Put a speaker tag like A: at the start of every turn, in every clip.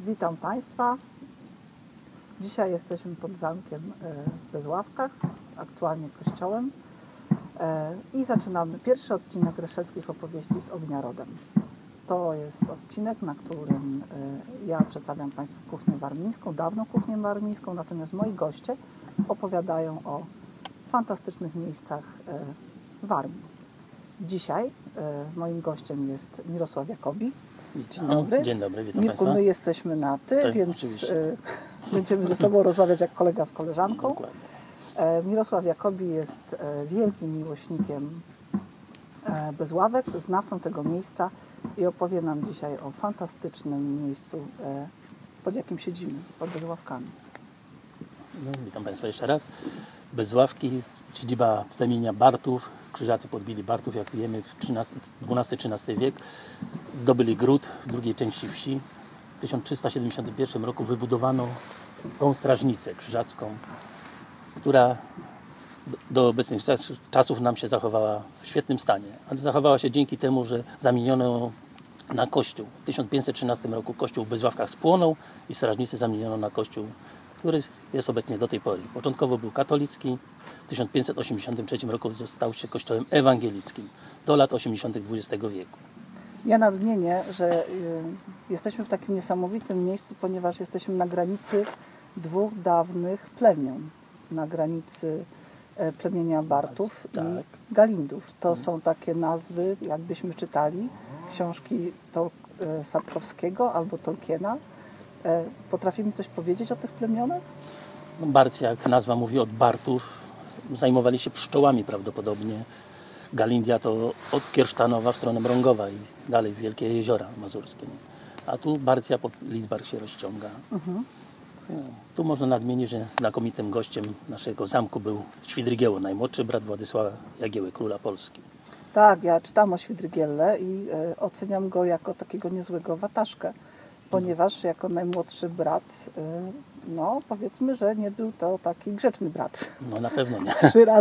A: Witam Państwa. Dzisiaj jesteśmy pod zamkiem w Bezławkach, aktualnie kościołem, i zaczynamy pierwszy odcinek Reszelskich opowieści z ognia rodem. To jest odcinek, na którym ja przedstawiam Państwu kuchnię warmińską, dawną kuchnię warmińską, natomiast moi goście opowiadają o fantastycznych miejscach Warmii. Dzisiaj moim gościem jest Mirosław Jakobi. Dzień dobry.
B: Dzień dobry, witam
A: Mirku,
B: Państwa.
A: my jesteśmy na ty,
B: Tak,
A: więc będziemy ze sobą rozmawiać jak kolega z koleżanką.
B: Dokładnie.
A: Mirosław Jakobi jest wielkim miłośnikiem Bezławek, znawcą tego miejsca i opowie nam dzisiaj o fantastycznym miejscu, pod jakim siedzimy, pod Bezławkami.
B: No, witam Państwa jeszcze raz. Bezławki, siedziba plemienia Bartów. Krzyżacy podbili Bartów, jak wiemy, w XII-XIII wiek. Zdobyli gród w drugiej części wsi. W 1371 roku wybudowano tą strażnicę krzyżacką, która do obecnych czasów nam się zachowała w świetnym stanie. Ale zachowała się dzięki temu, że zamieniono ją na kościół. W 1513 roku kościół w Bezławkach spłonął i strażnicę zamieniono na kościół, który jest obecnie do tej pory. Początkowo był katolicki, w 1583 roku stał się kościołem ewangelickim do lat 80. XX wieku.
A: Ja nadmienię, że jesteśmy w takim niesamowitym miejscu, ponieważ jesteśmy na granicy dwóch dawnych plemion. Na granicy plemienia Bartów
B: Tak.
A: i Galindów. To są takie nazwy, jakbyśmy czytali książki Sapkowskiego albo Tolkiena. Potrafimy coś powiedzieć o tych plemionach?
B: No, Barcy, jak nazwa mówi, od Bartów zajmowali się pszczołami prawdopodobnie. Galindia to od Kiersztanowa w stronę Mrągowa i dalej w Wielkie Jeziora Mazurskie. A tu Barcja pod Lidzbark się rozciąga. No, tu można nadmienić, że znakomitym gościem naszego zamku był Świdrygieło, najmłodszy brat Władysława Jagieły, króla Polski.
A: Tak, ja czytam o Świdrygielle i oceniam go jako takiego niezłego wataszkę, ponieważ jako najmłodszy brat, no powiedzmy, że nie był to taki grzeczny brat.
B: No na pewno nie.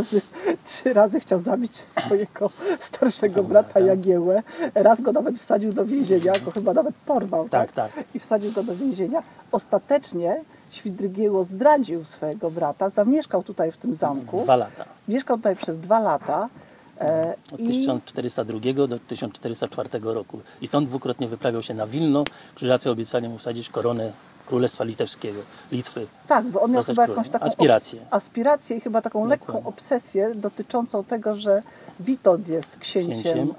A: Trzy razy chciał zabić swojego starszego brata Jagiełę. Raz go nawet wsadził do więzienia, go chyba nawet porwał.
B: Tak.
A: I wsadził go do więzienia. Ostatecznie Świdrygieło zdradził swojego brata, zamieszkał tutaj w tym zamku.
B: 2 lata.
A: Mieszkał tutaj przez 2 lata.
B: Od 1402 do 1404 roku. I stąd dwukrotnie wyprawiał się na Wilno. Krzyżacy obiecali mu wsadzić koronę Królestwa Litewskiego, Litwy.
A: Tak, bo on miał chyba jakąś taką aspirację i chyba taką lekką obsesję dotyczącą tego, że Witold jest księciem,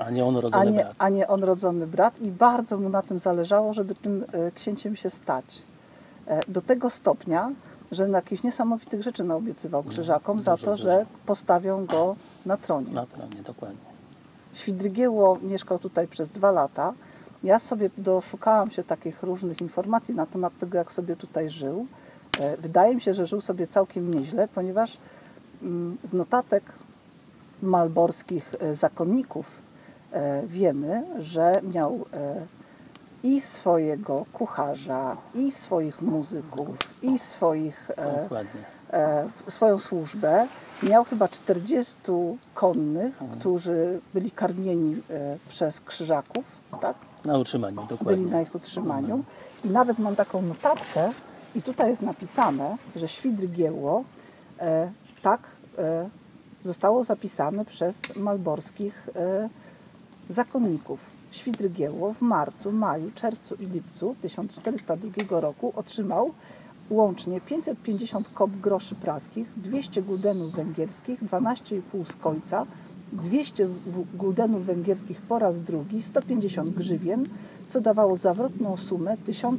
A: a nie on rodzony brat, i bardzo mu na tym zależało, żeby tym księciem się stać. Do tego stopnia, że na jakichś niesamowitych rzeczy naobiecywał krzyżakom za to, że postawią go na tronie.
B: Na tronie, dokładnie.
A: Świdrygieło mieszkał tutaj przez 2 lata. Ja sobie doszukałam się takich różnych informacji na temat tego, jak sobie tutaj żył. Wydaje mi się, że żył sobie całkiem nieźle, ponieważ z notatek malborskich zakonników wiemy, że miał i swojego kucharza, i swoich muzyków, i swoją służbę. Miał chyba 40 konnych, którzy byli karmieni przez krzyżaków, tak?
B: Na utrzymaniu, dokładnie.
A: Byli na ich utrzymaniu. I nawet mam taką notatkę i tutaj jest napisane, że Świdrygieło zostało zapisane przez malborskich zakonników. Świdrygieło w marcu, maju, czerwcu i lipcu 1402 roku otrzymał łącznie 550 kop groszy praskich, 200 guldenów węgierskich, 12,5 skojca, 200 guldenów węgierskich po raz drugi, 150 grzywien, co dawało zawrotną sumę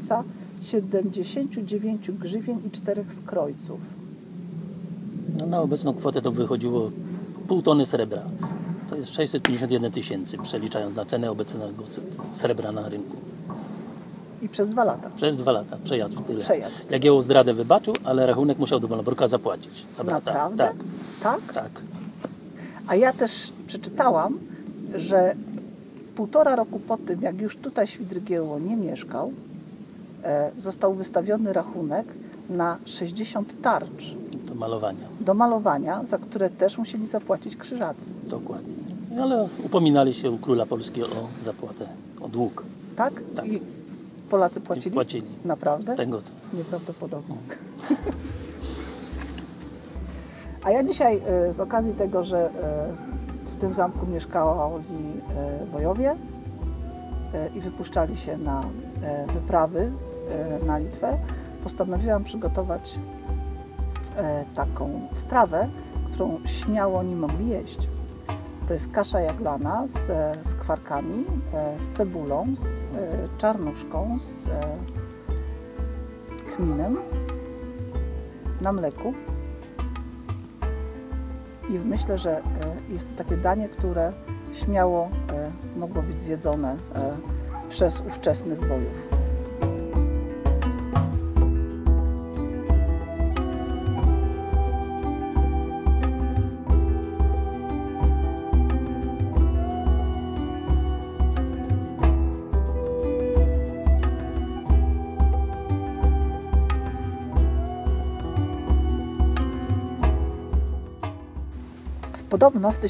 A: 1079 grzywien i 4 skrojców.
B: No, na obecną kwotę to wychodziło pół tony srebra. To jest 651 000, przeliczając na cenę obecnego srebra na rynku.
A: I przez 2 lata.
B: Przez 2 lata przejadł tyle.
A: Przejadł.
B: Jagiełło zdradę wybaczył, ale rachunek musiał do Malborka zapłacić.
A: Naprawdę?
B: Tak.
A: A ja też przeczytałam, że 1,5 roku po tym, jak już tutaj Świdrygieło nie mieszkał, został wystawiony rachunek na 60 tarcz. Do malowania, za które też musieli zapłacić krzyżacy.
B: Dokładnie. Ale upominali się u króla Polski o zapłatę, o dług.
A: Tak? Polacy płacili?
B: Płacili.
A: Naprawdę?
B: Tego,
A: Nieprawdopodobne. A ja dzisiaj z okazji tego, że w tym zamku mieszkali bojowie i wypuszczali się na wyprawy na Litwę, postanowiłam przygotować taką strawę, którą śmiało oni mogli jeść. To jest kasza jaglana z kwarkami, z cebulą, z czarnuszką, z kminem na mleku. I myślę, że jest to takie danie, które śmiało mogło być zjedzone przez ówczesnych wojów. Podobno w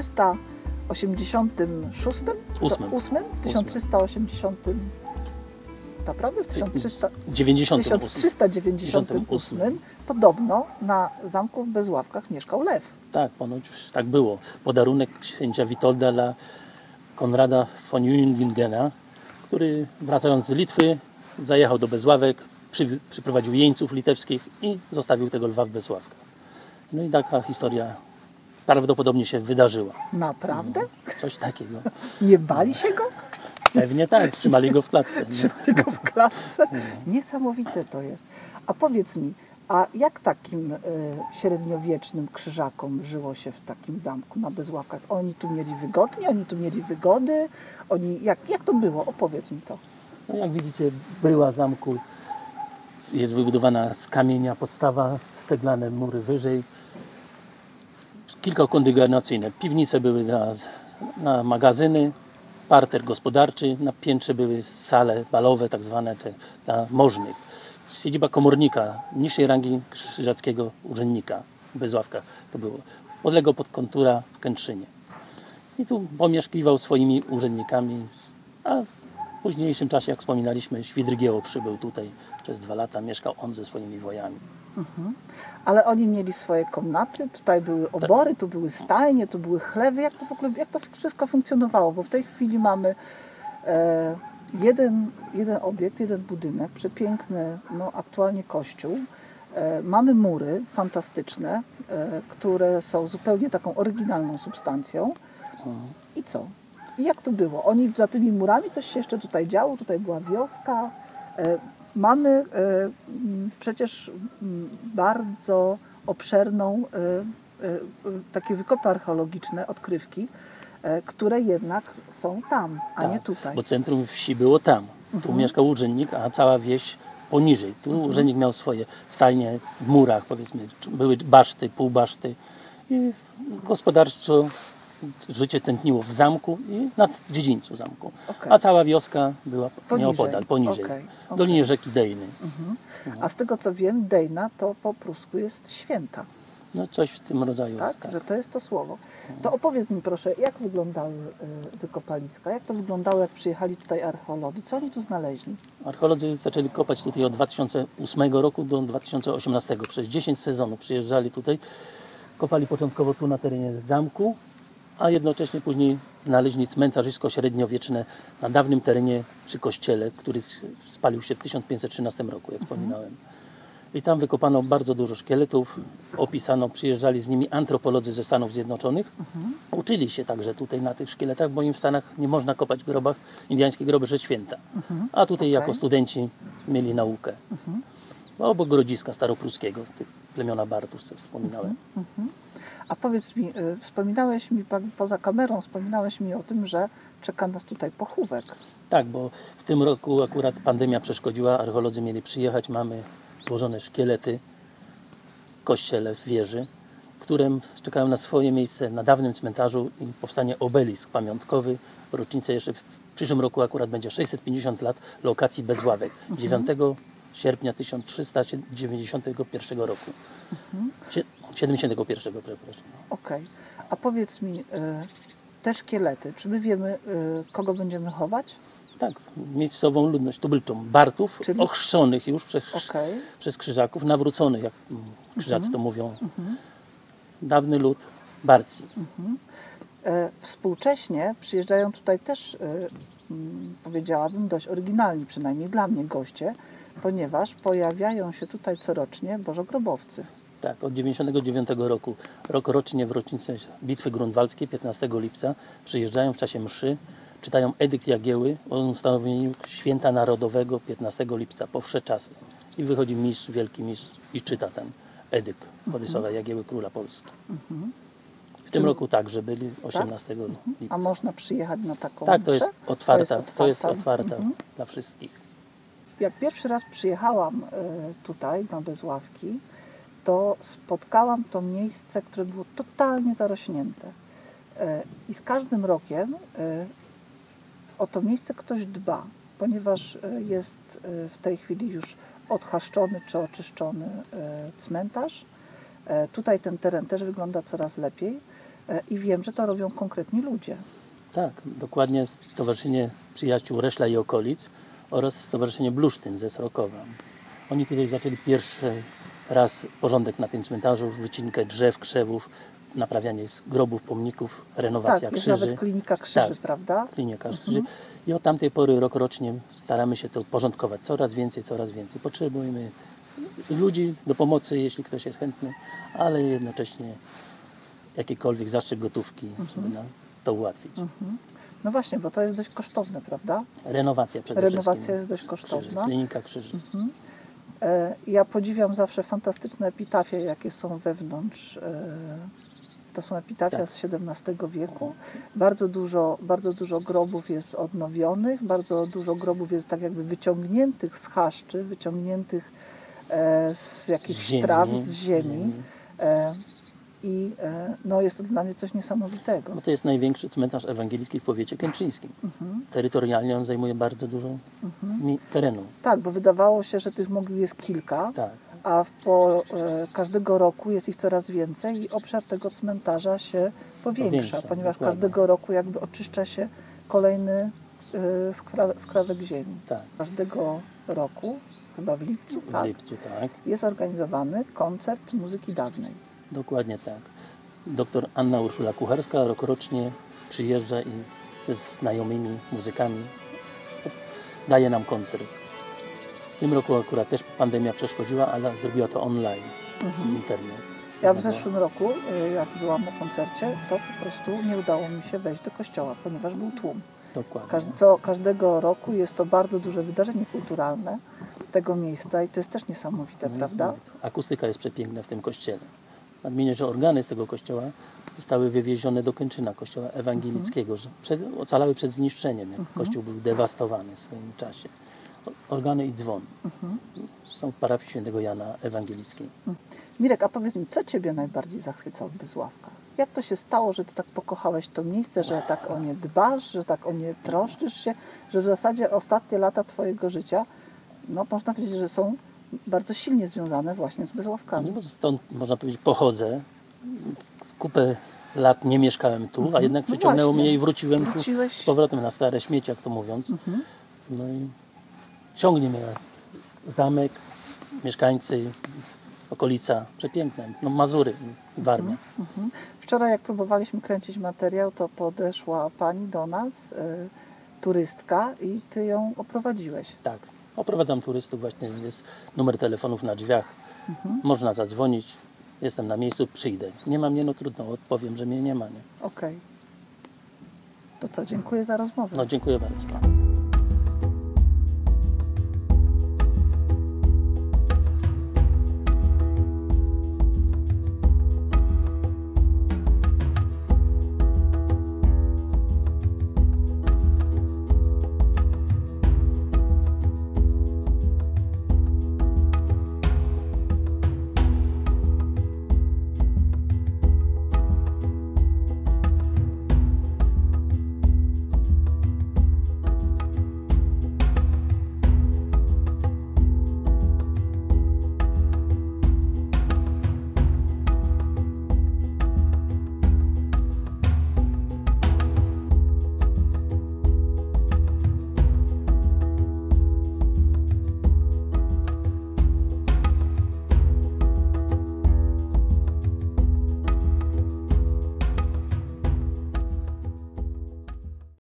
A: 1386,
B: Ósmym.
A: 1380, naprawdę? W
B: 98.
A: 1398 podobno na zamku w Bezławkach mieszkał lew.
B: Tak, ponoć tak było. Podarunek księcia Witolda dla Konrada von Jungingena, który wracając z Litwy zajechał do Bezławek, przyprowadził jeńców litewskich i zostawił tego lwa w Bezławkach. No i taka historia prawdopodobnie się wydarzyła.
A: Naprawdę?
B: Coś takiego.
A: Nie bali się go?
B: Pewnie tak, trzymali go w klatce.
A: Trzymali go w klatce. Niesamowite to jest. A powiedz mi, a jak takim średniowiecznym krzyżakom żyło się w takim zamku na Bezławkach? Oni tu mieli wygodnie, oni tu mieli wygody? Jak to było? Opowiedz mi to.
B: No jak widzicie, bryła zamku jest wybudowana z kamienia, podstawa, ceglane mury wyżej. Kilka kondygnacyjne. Piwnice były na magazyny, parter gospodarczy, na piętrze były sale balowe, tak zwane dla możnych. Siedziba komornika, niższej rangi krzyżackiego urzędnika w Bezławkach to było. Podległo pod kontura w Kętrzynie. I tu pomieszkiwał swoimi urzędnikami, a w późniejszym czasie, jak wspominaliśmy, Świdrygieło przybył tutaj przez 2 lata, mieszkał on ze swoimi wojami.
A: Ale oni mieli swoje komnaty, tutaj były obory, tu były stajnie, tu były chlewy. Jak to w ogóle, jak to wszystko funkcjonowało? Bo w tej chwili mamy jeden obiekt, jeden budynek, przepiękny, no aktualnie kościół. Mamy mury fantastyczne, które są zupełnie taką oryginalną substancją. I co? I jak to było? Oni za tymi murami coś się jeszcze tutaj działo, tutaj była wioska. Mamy przecież bardzo obszerną, takie wykopy archeologiczne, odkrywki, które jednak są tam, a nie tutaj.
B: Bo centrum wsi było tam. Tu mieszkał urzędnik, a cała wieś poniżej. Tu urzędnik miał swoje stajnie w murach, powiedzmy. Były baszty, półbaszty. I gospodarczo życie tętniło w zamku i na dziedzińcu zamku.
A: Okay.
B: A cała wioska była nieopodal, poniżej.
A: Okay.
B: W dolinie rzeki Dejny.
A: A z tego co wiem, Dejna to po prusku jest święta.
B: No coś w tym rodzaju.
A: Tak? Że to jest to słowo. To opowiedz mi proszę, jak wyglądały wykopaliska? Jak to wyglądało, jak przyjechali tutaj archeolodzy? Co oni tu znaleźli?
B: Archeolodzy zaczęli kopać tutaj od 2008 roku do 2018. Przez 10 sezonów przyjeżdżali tutaj. Kopali początkowo tu na terenie zamku, a jednocześnie później znaleźli cmentarzysko-średniowieczne na dawnym terenie przy kościele, który spalił się w 1513 roku, jak wspominałem. I tam wykopano bardzo dużo szkieletów, opisano, przyjeżdżali z nimi antropolodzy ze Stanów Zjednoczonych. Uczyli się także tutaj na tych szkieletach, bo im w Stanach nie można kopać w grobach, indiańskie groby, że święta. A tutaj jako studenci mieli naukę. Obok Grodziska Staropruskiego, plemiona Bartów, co wspominałem.
A: A powiedz mi, poza kamerą wspominałeś mi o tym, że czeka nas tutaj pochówek.
B: Tak, bo w tym roku akurat pandemia przeszkodziła, archeolodzy mieli przyjechać, mamy złożone szkielety w kościele, w wieży, które czekają na swoje miejsce na dawnym cmentarzu i powstanie obelisk pamiątkowy. W rocznicę jeszcze w przyszłym roku akurat będzie 650 lat lokacji Bezławek. 9 sierpnia 1391 roku. 71, przepraszam.
A: Okej. A powiedz mi, te szkielety, czy my wiemy, kogo będziemy chować?
B: Tak, miejscową ludność tubylczą Bartów,
A: Czyli-
B: ochrzczonych już
A: Okej.
B: przez Krzyżaków, nawróconych, jak Krzyżacy to mówią. Dawny lud Barcji.
A: Współcześnie przyjeżdżają tutaj też, powiedziałabym, dość oryginalni, przynajmniej dla mnie, goście, ponieważ pojawiają się tutaj corocznie bożogrobowcy.
B: Tak, od 99 roku, rokorocznie w rocznicę Bitwy Grunwaldzkiej, 15 lipca, przyjeżdżają w czasie mszy, czytają edykt Jagieły o ustanowieniu święta narodowego 15 lipca, po wsze czasy. I wychodzi mistrz, wielki mistrz i czyta ten edykt Władysława Jagieły, króla Polski. W tym roku także byli 18 lipca.
A: A można przyjechać na taką
B: Tak, to
A: mszę?
B: jest otwarta,
A: Mhm.
B: dla wszystkich.
A: Jak pierwszy raz przyjechałam tutaj na Bezławki, to spotkałam to miejsce, które było totalnie zarośnięte. I z każdym rokiem o to miejsce ktoś dba, ponieważ jest w tej chwili już odchaszczony czy oczyszczony cmentarz. Tutaj ten teren też wygląda coraz lepiej i wiem, że to robią konkretni ludzie.
B: Tak, dokładnie Stowarzyszenie Przyjaciół Reszla i Okolic oraz Stowarzyszenie Blusztyn ze Srokowa. Oni tutaj zaczęli pierwszy raz porządek na tym cmentarzu, wycinkę drzew, krzewów, naprawianie grobów, pomników, renowacja
A: Tak, jest
B: krzyży.
A: nawet klinika krzyży,
B: Tak.
A: prawda?
B: Klinika krzyży. I od tamtej pory rokrocznie staramy się to porządkować. Coraz więcej, coraz więcej. Potrzebujemy ludzi do pomocy, jeśli ktoś jest chętny, ale jednocześnie jakikolwiek zastrzyk gotówki, żeby nam to ułatwić.
A: No właśnie, bo to jest dość kosztowne, prawda?
B: Renowacja przede
A: Renowacja
B: wszystkim.
A: jest dość
B: Krzyży,
A: kosztowna.
B: klinika krzyży.
A: Ja podziwiam zawsze fantastyczne epitafie, jakie są wewnątrz. To są epitafia
B: Tak.
A: z XVII wieku. Bardzo dużo grobów jest odnowionych, bardzo dużo grobów jest tak jakby wyciągniętych z chaszczy, wyciągniętych z jakichś
B: Ziemi.
A: traw, z ziemi. No, jest to dla mnie coś niesamowitego.
B: No to jest największy cmentarz ewangelicki w powiecie kętrzyńskim. Terytorialnie on zajmuje bardzo dużo terenu.
A: Tak, bo wydawało się, że tych mogił jest kilka,
B: Tak.
A: a każdego roku jest ich coraz więcej i obszar tego cmentarza się powiększa, ponieważ
B: dokładnie.
A: każdego roku jakby oczyszcza się kolejny skrawek ziemi.
B: Tak.
A: Każdego roku, chyba w lipcu,
B: W
A: tak,
B: lipcu, tak.
A: jest organizowany koncert muzyki dawnej.
B: Dokładnie tak. Doktor Anna Urszula Kucharska rokrocznie przyjeżdża i ze znajomymi muzykami daje nam koncert. W tym roku akurat też pandemia przeszkodziła, ale zrobiła to online, internet.
A: Ja w zeszłym roku, jak byłam na koncercie, to po prostu nie udało mi się wejść do kościoła, ponieważ był tłum.
B: Dokładnie.
A: Każdego roku jest to bardzo duże wydarzenie kulturalne tego miejsca i to jest też niesamowite, prawda?
B: Akustyka jest przepiękna w tym kościele. Nadmienię, że organy z tego kościoła zostały wywiezione do Kęczyna, kościoła ewangelickiego, że ocalały przed zniszczeniem, jak kościół był dewastowany w swoim czasie. Organy i dzwon są w parafii świętego Jana Ewangelickiej.
A: Mirek, a powiedz mi, co Ciebie najbardziej zachwycało w Bezławkach? Jak to się stało, że Ty tak pokochałeś to miejsce, że tak o nie dbasz, że tak o nie troszczysz się, że w zasadzie ostatnie lata Twojego życia, no można powiedzieć, że są bardzo silnie związane właśnie z Bezławkami.
B: No bo stąd, można powiedzieć, pochodzę. Kupę lat nie mieszkałem tu, a jednak
A: No
B: przyciągnęło
A: właśnie.
B: mnie i wróciłem tu
A: Wróciłeś.
B: z powrotem na stare śmieci, jak to mówiąc. No i ciągnie mnie zamek, mieszkańcy, okolica przepiękne. No Mazury, Warmia.
A: Wczoraj jak próbowaliśmy kręcić materiał, to podeszła Pani do nas, turystka i Ty ją oprowadziłeś.
B: Tak, oprowadzam turystów, właśnie jest numer telefonów na drzwiach. Można zadzwonić, jestem na miejscu, przyjdę. Nie ma mnie, no trudno, odpowiem, że mnie nie ma. Nie?
A: Okej. To co, dziękuję za rozmowę.
B: No dziękuję bardzo.